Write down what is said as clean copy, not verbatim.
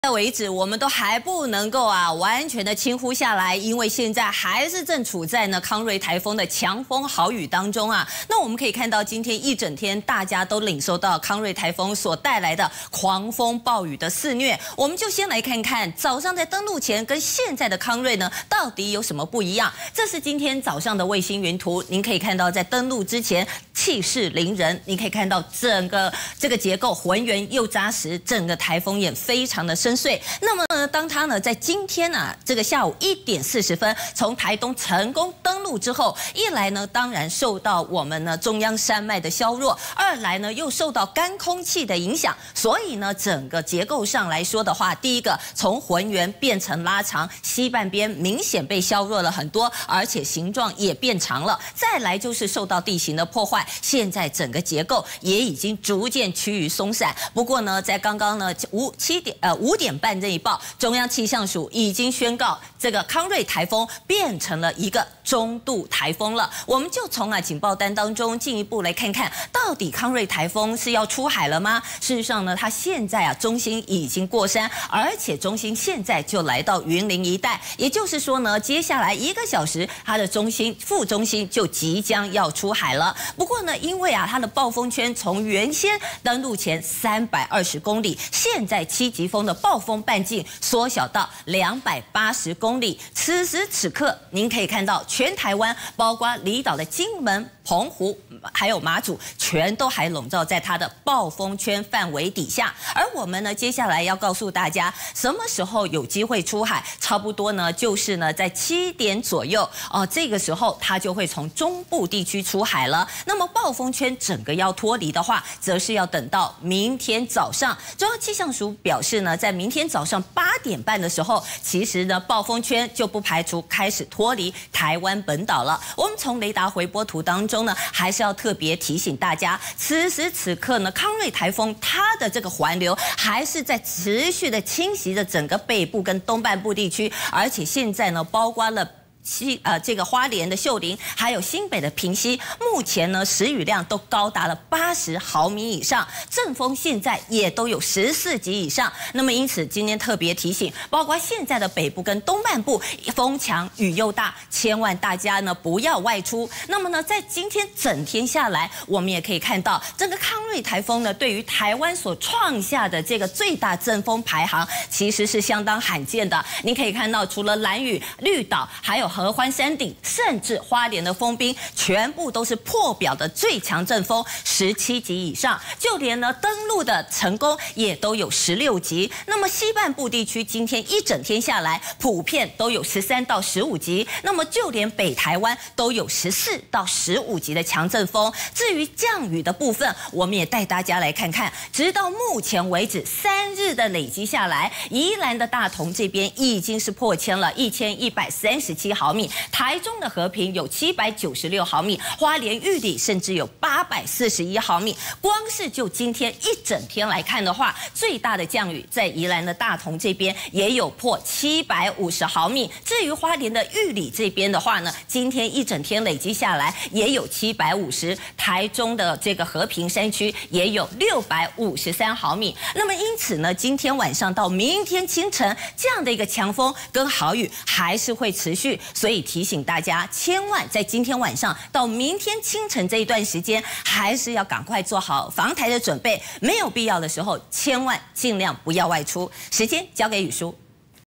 为止，我们都还不能够完全的轻忽下来，因为现在还是正处在呢康瑞台风的强风豪雨当中啊。那我们可以看到，今天一整天大家都领受到康瑞台风所带来的狂风暴雨的肆虐。我们就先来看看早上在登陆前跟现在的康瑞呢到底有什么不一样。这是今天早上的卫星云图，您可以看到在登陆之前气势凌人，你可以看到整个这个结构浑圆又扎实，整个台风眼非常的深邃。那么呢，当它呢在今天这个下午1点40分从台东成功登陆之后，一来呢当然受到我们呢中央山脉的削弱，二来呢又受到干空气的影响，所以呢整个结构上来说的话，第一个从浑圆变成拉长，西半边明显被削弱了很多，而且形状也变长了。再来就是受到地形的破坏，现在整个结构也已经逐渐趋于松散。不过呢，在刚刚呢5点半这一报，中央气象署已经宣告这个康瑞台风变成了一个中度台风了。我们就从警报单当中进一步来看看，到底康瑞台风是要出海了吗？事实上呢，它现在中心已经过山，而且中心现在就来到云林一带，也就是说呢，接下来1个小时，它的副中心就即将要出海了。不过呢，因为它的暴风圈从原先登陆前320公里，现在7级风的暴风半径缩小到280公里。此时此刻，您可以看到全台湾，包括离岛的金门、澎湖，还有马祖，全都还笼罩在它的暴风圈范围底下。而我们呢，接下来要告诉大家，什么时候有机会出海？差不多呢，就是呢，在7点左右这个时候它就会从中部地区出海了。那么暴风圈整个要脱离的话，则是要等到明天早上。中央气象署表示呢，在明天早上8点半的时候，其实呢，暴风圈就不排除开始脱离台湾本岛了。我们从雷达回波图当中呢，还是要特别提醒大家，此时此刻呢，康瑞台风它的这个环流还是在持续的侵袭着整个北部跟东半部地区，而且现在呢，包括了这个花莲的秀林，还有新北的平溪，目前呢时雨量都高达了80毫米以上，阵风现在也都有14级以上。那么因此今天特别提醒，包括现在的北部跟东半部，风强雨又大，千万大家呢不要外出。那么呢，在今天整天下来，我们也可以看到，这个康瑞台风呢，对于台湾所创下的这个最大阵风排行，其实是相当罕见的。您可以看到，除了兰屿、绿岛，还有合欢山顶，甚至花莲的丰滨，全部都是破表的最强阵风17级以上，就连呢登陆的成功也都有16级。那么西半部地区今天一整天下来，普遍都有13到15级。那么就连北台湾都有14到15级的强阵风。至于降雨的部分，我们也带大家来看看，直到目前为止3日的累积下来，宜兰的大同这边已经是破千了，1137毫米，台中的和平有796毫米，花莲玉里甚至有841毫米。光是就今天一整天来看的话，最大的降雨在宜兰的大同这边也有破750毫米。至于花莲的玉里这边的话呢，今天一整天累积下来也有750，台中的这个和平山区也有653毫米。那么因此呢，今天晚上到明天清晨，这样的一个强风跟豪雨还是会持续。所以提醒大家，千万在今天晚上到明天清晨这一段时间，还是要赶快做好防台的准备。没有必要的时候，千万尽量不要外出。时间交给宇舒。